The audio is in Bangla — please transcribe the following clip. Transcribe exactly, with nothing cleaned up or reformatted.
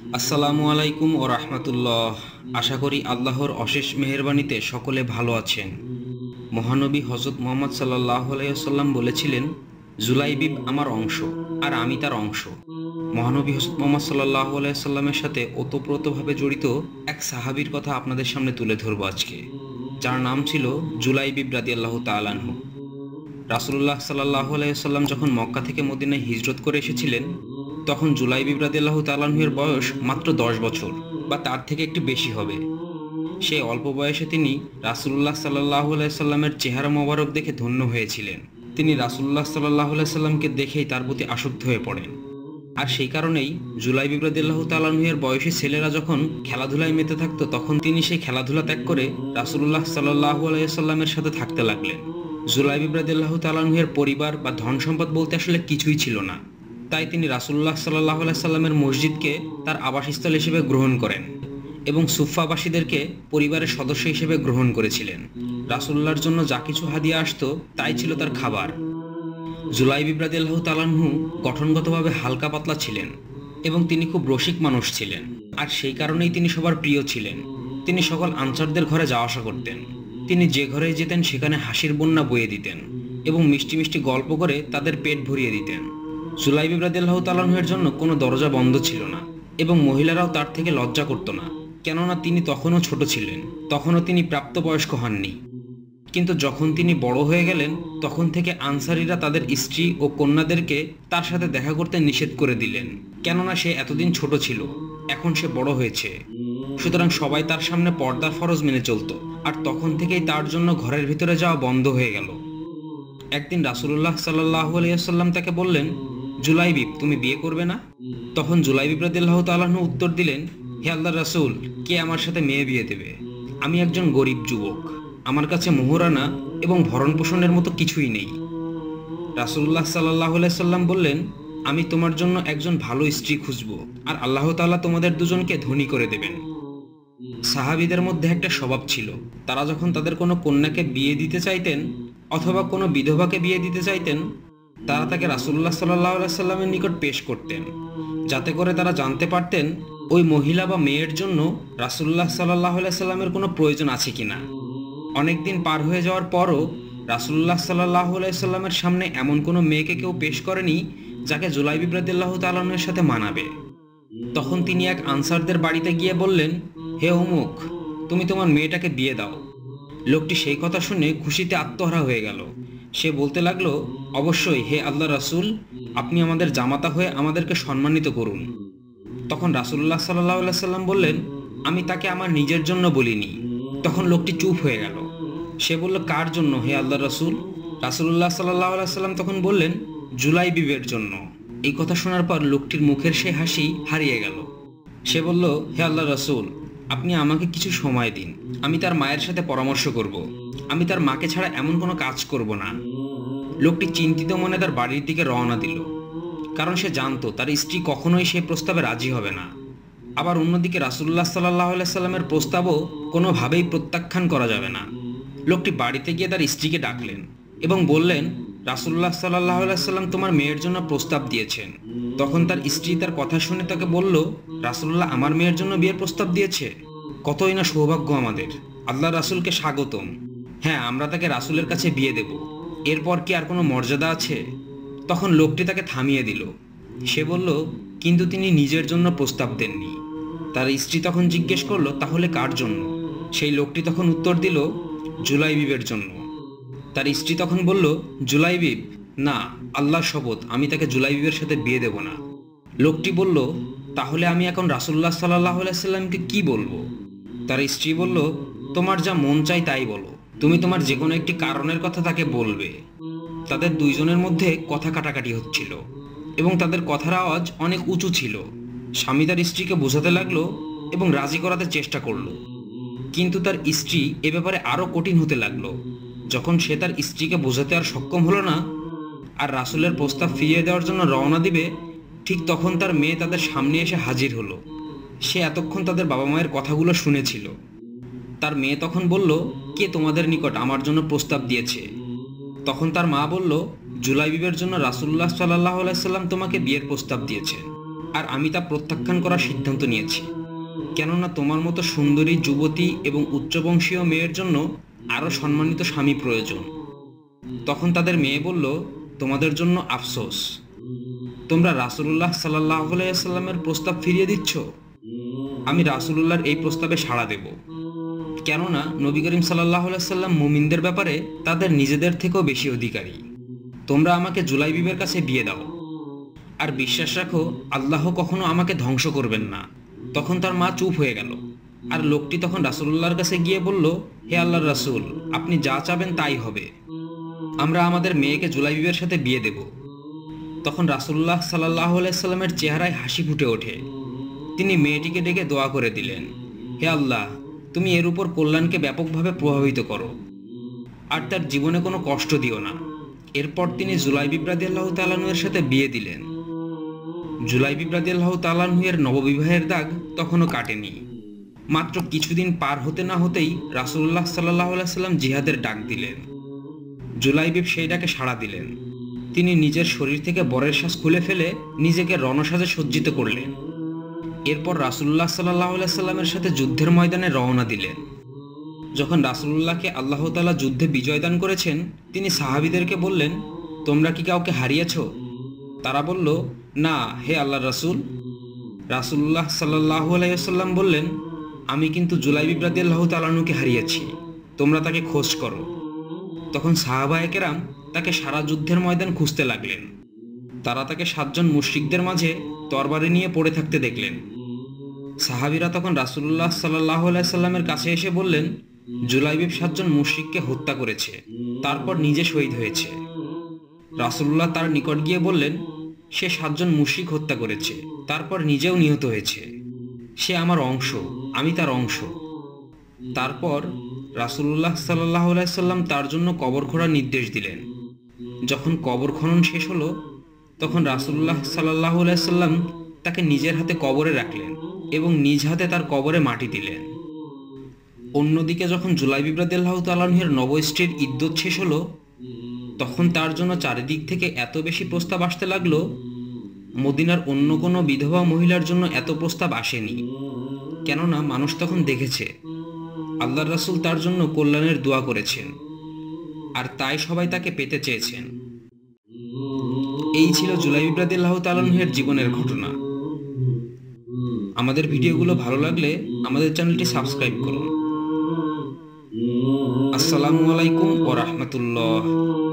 আসসালামু আলাইকুম ও রাহমাতুল্লাহ। আশা করি আল্লাহর অশেষ মেহেরবানিতে সকলে ভালো আছেন। মহানবী হজরত মুহাম্মদ সাল্লাল্লাহু আলাইহি ওয়াসাল্লাম বলেছিলেন, জুলাইবিব আমার অংশ আর আমি তার অংশ। মহানবী হজরত মুহাম্মদ সাল্লাল্লাহু আলাইহি ওয়াসাল্লামের সাথে ওতপ্রোতভাবে জড়িত এক সাহাবীর কথা আপনাদের সামনে তুলে ধরব আজকে, যার নাম ছিল জুলাইবিব রাদিয়াল্লাহু তাআলা আনহু। রাসূলুল্লাহ সাল্লাল্লাহু আলাইহি ওয়াসাল্লাম যখন মক্কা থেকে মদিনায় হিজরত করে এসেছিলেন, তখন জুলাইবিব রাদিয়াল্লাহু তাআলা আনহুর বয়স মাত্র দশ বছর বা তার থেকে একটু বেশি হবে। সেই অল্প বয়সে তিনি রাসূলুল্লাহ সাল্লাল্লাহু আলাইহি সাল্লামের চেহারা মোবারক দেখে ধন্য হয়েছিলেন। তিনি রাসূলুল্লাহ সাল্লাল্লাহু আলাইহি সাল্লামকে দেখেই তার প্রতি আসক্ত হয়ে পড়েন। আর সেই কারণেই জুলাইবিব রাদিয়াল্লাহু তাআলা আনহুর বয়সী ছেলেরা যখন খেলাধুলায় মেতে থাকতো, তখন তিনি সেই খেলাধুলা ত্যাগ করে রাসূলুল্লাহ সাল্লাল্লাহু আলাইহি সাল্লামের সাথে থাকতে লাগলেন। জুলাইবিব রাদিয়াল্লাহু তাআলা আনহুর পরিবার বা ধন সম্পদ বলতে আসলে কিছুই ছিল না। তাই তিনি রাসূলুল্লাহ সাল্লাল্লাহু আলাইহি সাল্লামের মসজিদকে তার আবাসস্থল হিসেবে গ্রহণ করেন এবং সুফফাবাসীদেরকে পরিবারের সদস্য হিসেবে গ্রহণ করেছিলেন। রাসূলুল্লাহর জন্য যা কিছু হাদিয়া আসতো তাই ছিল তার খাবার। জুলাইবিব রাদিয়াল্লাহু তাআলা আনহু গঠনগতভাবে হালকা পাতলা ছিলেন এবং তিনি খুব রসিক মানুষ ছিলেন, আর সেই কারণেই তিনি সবার প্রিয় ছিলেন। তিনি সকল আনসারদের ঘরে যাওয়া আসা করতেন। তিনি যে ঘরেই যেতেন সেখানে হাসির বন্যা বয়ে দিতেন এবং মিষ্টি মিষ্টি গল্প করে তাদের পেট ভরিয়ে দিতেন। জুলাইবিব রাদিয়াল্লাহু তাআলা আনহুর জন্য কোনো দরজা বন্ধ ছিল না এবং মহিলারাও তার থেকে লজ্জা করত না, কেননা তিনি তখনও ছোট ছিলেন, তখনও তিনি প্রাপ্তবয়স্ক হননি। কিন্তু যখন তিনি বড় হয়ে গেলেন, তখন থেকে আনসারীরা তাদের স্ত্রী ও কন্যাদেরকে তার সাথে দেখা করতে নিষেধ করে দিলেন, কেননা সে এতদিন ছোট ছিল, এখন সে বড় হয়েছে। সুতরাং সবাই তার সামনে পর্দার ফরজ মেনে চলত, আর তখন থেকেই তার জন্য ঘরের ভিতরে যাওয়া বন্ধ হয়ে গেল। একদিন রাসূলুল্লাহ সাল্লাল্লাহু আলাইহি ওয়াসাল্লাম তাকে বললেন, জুলাইবিব, তুমি বিয়ে করবে না? তখন জুলাইবিব রাদিয়াল্লাহু তাআলা আনহু উত্তর দিলেন, হে আল্লাহর রাসূল, কে আমার সাথে মেয়ে বিয়ে দেবে? আমি একজন গরিব যুবক, আমার কাছে মোহরানা এবং ভরণ পোষণের মতো কিছুই নেই। রাসূলুল্লাহ সাল্লাল্লাহু আলাইহি সাল্লাম বললেন, আমি তোমার জন্য একজন ভালো স্ত্রী খুঁজব, আর আল্লাহ তাআলা তোমাদের দুজনকে ধনী করে দেবেন। সাহাবীদের মধ্যে একটা স্বভাব ছিল, তারা যখন তাদের কোনো কন্যাকে বিয়ে দিতে চাইতেন অথবা কোনো বিধবাকে বিয়ে দিতে চাইতেন, তারা তাকে রাসূলুল্লাহ সাল্লাল্লাহু আলাইহি সাল্লামের নিকট পেশ করতেন, যাতে করে তারা জানতে পারতেন ওই মহিলা বা মেয়ের জন্য রাসূলুল্লাহ সাল্লাল্লাহু আলাইহি সাল্লামের কোনো প্রয়োজন আছে কিনা। অনেক দিন পার হয়ে যাওয়ার পরও রাসূলুল্লাহ সাল্লাল্লাহু আলাইহি সাল্লামের সামনে এমন কোনো মেয়েকে কেউ পেশ করেনি যাকে জুলাইবিব রাদিয়াল্লাহু তাআলা আনহুর সাথে মানাবে। তখন তিনি এক আনসারদের বাড়িতে গিয়ে বললেন, হে অমুক, তুমি তোমার মেয়েটাকে বিয়ে দাও। লোকটি সেই কথা শুনে খুশিতে আত্মহারা হয়ে গেল। সে বলতে লাগলো, অবশ্যই হে আল্লাহর রাসূল, আপনি আমাদের জামাতা হয়ে আমাদেরকে সম্মানিত করুন। তখন রাসূলুল্লাহ সাল্লাল্লাহু আলাইহি সাল্লাম বললেন, আমি তাকে আমার নিজের জন্য বলিনি। তখন লোকটি চুপ হয়ে গেল। সে বলল, কার জন্য হে আল্লাহর রাসূল? রাসূলুল্লাহ সাল্লাল্লাহু আলাইহি সাল্লাম তখন বললেন, জুলাইবিবের জন্য। এই কথা শোনার পর লোকটির মুখের সেই হাসি হারিয়ে গেল। সে বলল, হে আল্লাহর রাসূল, আপনি আমাকে কিছু সময় দিন, আমি তার মায়ের সাথে পরামর্শ করব। আমি তার মাকে ছাড়া এমন কোনো কাজ করব না। লোকটি চিন্তিত মনে তার বাড়ির দিকে রওনা দিল, কারণ সে জানতো তার স্ত্রী কখনোই সে প্রস্তাবে রাজি হবে না। আবার অন্যদিকে রাসূলুল্লাহ সাল্লাল্লাহু আলাইহি সাল্লামের প্রস্তাবও কোনোভাবেই প্রত্যাখ্যান করা যাবে না। লোকটি বাড়িতে গিয়ে তার স্ত্রীকে ডাকলেন এবং বললেন, রাসূলুল্লাহ সাল্লাল্লাহু আলাইহি সাল্লাম তোমার মেয়ের জন্য প্রস্তাব দিয়েছেন। তখন তার স্ত্রী তার কথা শুনে তাকে বলল, রাসূলুল্লাহ আমার মেয়ের জন্য বিয়ের প্রস্তাব দিয়েছে? কতই না সৌভাগ্য আমাদের! আল্লাহ রাসূলকে স্বাগতম। হ্যাঁ, আমরা তাকে রাসূলের কাছে বিয়ে দেব। এরপর কি আর কোনো মর্যাদা আছে? তখন লোকটি তাকে থামিয়ে দিল। সে বলল, কিন্তু তিনি নিজের জন্য প্রস্তাব দেননি। তার স্ত্রী তখন জিজ্ঞেস করলো, তাহলে কার জন্য? সেই লোকটি তখন উত্তর দিল, জুলাইবিবের জন্য। তার স্ত্রী তখন বলল, জুলাইবিব? না, আল্লাহর শপথ, আমি তাকে জুলাইবিবের সাথে বিয়ে দেব না। লোকটি বলল, তাহলে আমি এখন রাসূলুল্লাহ সাল্লাল্লাহু আলাইহি সাল্লামকে কি বলবো? তার স্ত্রী বলল, তোমার যা মন চাই তাই বলো, তুমি তোমার যে কোনো একটি কারণের কথা তাকে বলবে। তাদের দুইজনের মধ্যে কথা কাটাকাটি হচ্ছিল এবং তাদের কথার আওয়াজ অনেক উঁচু ছিল। স্বামী তার স্ত্রীকে বোঝাতে লাগলো এবং রাজি করাতে চেষ্টা করলো, কিন্তু তার স্ত্রী এ ব্যাপারে আরও কঠিন হতে লাগলো। যখন সে তার স্ত্রীকে বোঝাতে আর সক্ষম হলো না আর রাসূলের প্রস্তাব ফিরিয়ে দেওয়ার জন্য রওনা দিবে, ঠিক তখন তার মেয়ে তাদের সামনে এসে হাজির হলো। সে এতক্ষণ তাদের বাবা মায়ের কথাগুলো শুনেছিল। তার মেয়ে তখন বলল, কে তোমাদের নিকট আমার জন্য প্রস্তাব দিয়েছে? তখন তার মা বলল, জুলাইবিবের জন্য রাসূলুল্লাহ সাল্লাল্লাহু আলাইহি সাল্লাম তোমাকে বিয়ের প্রস্তাব দিয়েছেন। আর আমি তা প্রত্যাখ্যান করার সিদ্ধান্ত নিয়েছি, কেননা তোমার মতো সুন্দরী যুবতী এবং উচ্চবংশীয় মেয়ের জন্য আরও সম্মানিত স্বামী প্রয়োজন। তখন তাদের মেয়ে বলল, তোমাদের জন্য আফসোস, তোমরা রাসূলুল্লাহ সাল্লাল্লাহু আলাইহি ওয়াসাল্লামের প্রস্তাব ফিরিয়ে দিচ্ছ। আমি রাসূলুল্লাহর এই প্রস্তাবে সাড়া দেব, কেননা নবী করিম সাল্লাল্লাহু আলাইহি ওয়াসাল্লাম মুমিনদের ব্যাপারে তাদের নিজেদের থেকেও বেশি অধিকারী। তোমরা আমাকে জুলাইবিবের কাছে বিয়ে দাও, আর বিশ্বাস রাখো আল্লাহ কখনো আমাকে ধ্বংস করবেন না। তখন তার মা চুপ হয়ে গেল, আর লোকটি তখন রাসূলুল্লাহর কাছে গিয়ে বলল, হে আল্লাহর রাসূল, আপনি যা চাবেন তাই হবে, আমরা আমাদের মেয়েকে জুলাইবিবের সাথে বিয়ে দেব। তখন রাসূলুল্লাহ সাল্লাল্লাহু আলাইহি সাল্লামের চেহারায় হাসি ফুটে ওঠে। তিনি মেয়েটিকে ডেকে দোয়া করে দিলেন, হে আল্লাহ, তুমি এর উপর কল্যাণকে ব্যাপকভাবে প্রভাবিত করো, আর তার জীবনে কোনো কষ্ট দিও না। এরপর তিনি জুলাইবিব রাদিয়াল্লাহু তাআলা আনহু এর সাথে বিয়ে দিলেন। জুলাইবিব রাদিয়াল্লাহু তাআলা আনহু এর নববিবাহের দাগ তখনও কাটেনি। মাত্র কিছুদিন পার হতে না হতেই রাসূলুল্লাহ সাল্লাল্লাহু আলাইহি সাল্লাম জিহাদের ডাক দিলেন। জুলাইবিব সেই ডাকে সাড়া দিলেন। তিনি নিজের শরীর থেকে বরের সাজ খুলে ফেলে নিজেকে রণসাজে সজ্জিত করলেন। এরপর রাসূলুল্লাহ সাল্লাল্লাহু আলাইহি সাল্লামের সাথে যুদ্ধের ময়দানে রওনা দিলেন। যখন রাসূলুল্লাহকে আল্লাহ তাআলা যুদ্ধে বিজয় দান করেছেন, তিনি সাহাবীদেরকে বললেন, তোমরা কি কাউকে হারিয়েছ? তারা বলল, না হে আল্লাহর রাসূল। রাসূলুল্লাহ সাল্লাল্লাহু আলাইহি ওয়াসাল্লাম বললেন, আমি কিন্তু জুলাইবিব রাদিয়াল্লাহু তাআলা আনহুকে হারিয়েছি, তোমরা তাকে খোঁজ করো। তখন সাহাবায়ে কেরাম তাকে সারা যুদ্ধের ময়দান খুঁজতে লাগলেন। তারা তাকে সাতজন মুশরিকদের মাঝে তরবারি নিয়ে পড়ে থাকতে দেখলেন। সাহাবীরা তখন রাসূলুল্লাহ সাল্লাল্লাহু আলাইহি সাল্লামের কাছে এসে বললেন, জুলাইবিব সাতজন মুশরিককে হত্যা করেছে, তারপর নিজে শহীদ হয়েছে। রাসূলুল্লাহ তার নিকট গিয়ে বললেন, সে সাতজন মুশরিক হত্যা করেছে, তারপর নিজেও নিহত হয়েছে। সে আমার অংশ, আমি তার অংশ। তারপর রাসূলুল্লাহ সাল্লাল্লাহু আলাইহি সাল্লাম তার জন্য কবর খোঁড়ার নির্দেশ দিলেন। যখন কবর খনন শেষ হলো, তখন রাসূলুল্লাহ সাল্লাল্লাহু আলাইহি সাল্লাম তাকে নিজের হাতে কবরে রাখলেন এবং নিজ হাতে তার কবরে মাটি দিলেন। অন্যদিকে যখন জুলাইবিব রাদিয়াল্লাহু তাআলা আনহুর নব স্ত্রীর ইদ্দত শেষ হলো, তখন তার জন্য চারিদিক থেকে এত বেশি প্রস্তাব আসতে লাগলো, মদিনার অন্য কোনো বিধবা মহিলার জন্য এত প্রস্তাব আসেনি। কেননা মানুষ তখন দেখেছে আল্লাহর রাসূল তার জন্য কল্যাণের দোয়া করেছেন, আর তাই সবাই তাকে পেতে চেয়েছেন। এই ছিল জুলাইবিব রাদিয়াল্লাহু তাআলা আনহুর জীবনের ঘটনা। আমাদের ভিডিওগুলো ভালো লাগলে আমাদের চ্যানেলটি সাবস্ক্রাইব করুন। আসসালামু আলাইকুম ওয়া রাহমাতুল্লাহ।